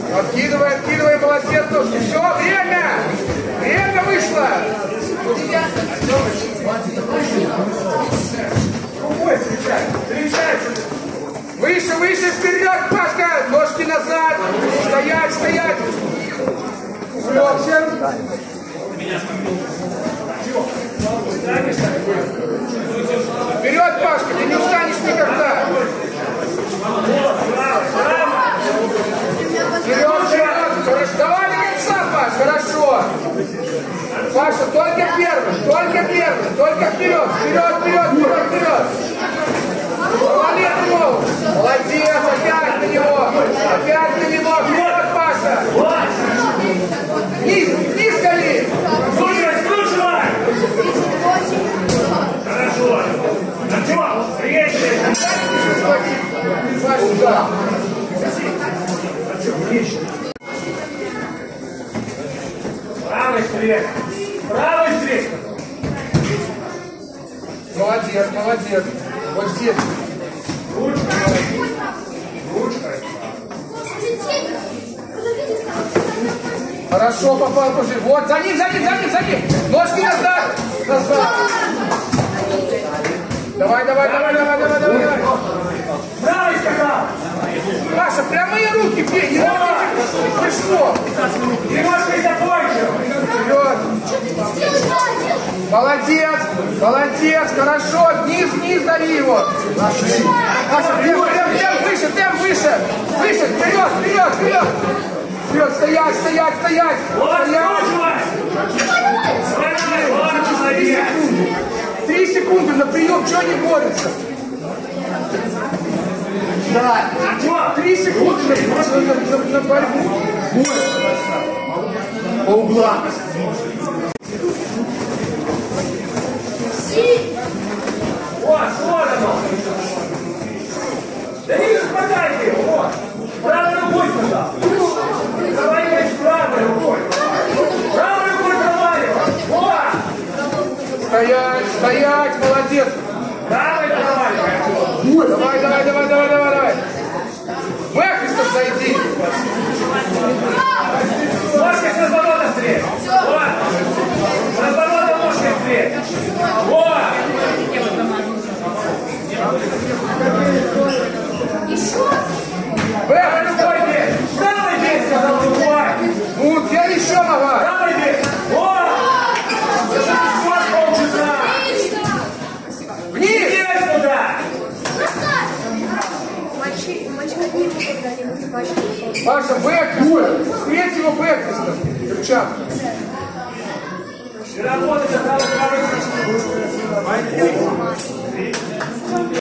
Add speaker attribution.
Speaker 1: Откидывай, откидывай, молодец, ножки. Все, время! Время вышло! Рукой встречай! Выше, выше, вперед, Пашка! Ножки назад! Стоять, стоять! Увлекся! Вперед, Пашка, ты не устанешь никогда! Вперед, вперед! Давай до конца, Паш, хорошо! Паша, только первый, только вперед, вперед! Молодец, ему! Молодец, опять на него! Вперед, Паша! Вниз гони!
Speaker 2: Скручивай! Хорошо! Артем, приезжай!
Speaker 1: Паша, да!
Speaker 2: Правый стрель! Правый стрель!
Speaker 1: Молодец! Вот здесь!
Speaker 2: Ручкой!
Speaker 1: Хорошо, попал тоже. Вот, за ним! Ножки назад! Давай!
Speaker 2: Правый скакал!
Speaker 1: Паша, прямые руки, бей, не пришло!
Speaker 2: Немножко закончил!
Speaker 1: Вперед! Молодец, хорошо, вниз дави его! Паша, темп выше! Вперед! Вперед, стоять!
Speaker 2: Вот, скручивай!
Speaker 1: 3 секунды на прием, что не борется? Да, 3 секунды на борьбу. По углам.
Speaker 2: Вот оно! Да не попадайте его! Вот! Правой рукой сюда! Проваливай правой рукой! Правой рукой проваливай! Вот!
Speaker 1: Стоять, молодец!
Speaker 2: Правой проваливай!
Speaker 1: Давай! Мэхристов зайди!
Speaker 2: Ножкой с разворота стрель! Вот! С разворота ножкой стрель! Вот! Правой рукой бей! Правой бей, сказал рукой!
Speaker 1: Ну, я еще нога!
Speaker 2: Правой бей! Вот! Вот полчаса!
Speaker 1: Вниз!
Speaker 2: Иди сюда!
Speaker 1: Паша, бэквист! Встреть его бэквистом! Перчатка!
Speaker 2: И работай за правой рукой!